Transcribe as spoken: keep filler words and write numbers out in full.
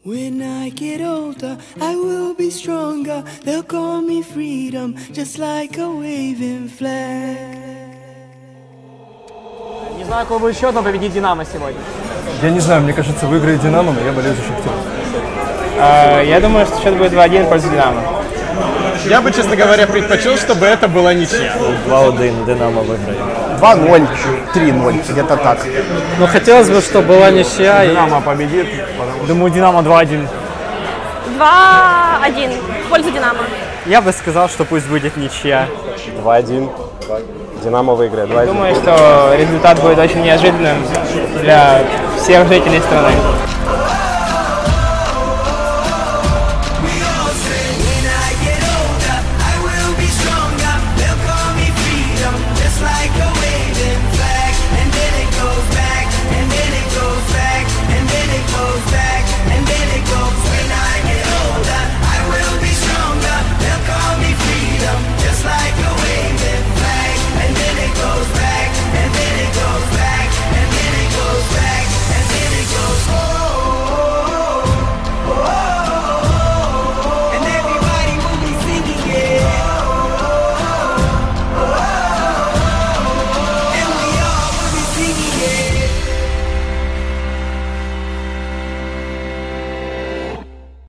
When I get older, I will be stronger. They'll call me freedom, just like a waving flag. Не знаю, какой будет счет, но победит Динамо сегодня. Я не знаю, мне кажется, выиграет Динамо, но я болею за Шахтер. А, я думаю, что счет будет два-один пользу Динамо. Я бы, честно говоря, предпочел, чтобы это была ничья. два-один, Динамо выиграет. два-ноль, три-ноль, где-то так. Ну, хотелось бы, чтобы была ничья. Динамо победит. Думаю, Динамо два-один. два-один в пользу Динамо. Я бы сказал, что пусть будет ничья. два-один. Динамо выиграет. два-один. Думаю, что результат будет очень неожиданным для всех жителей страны.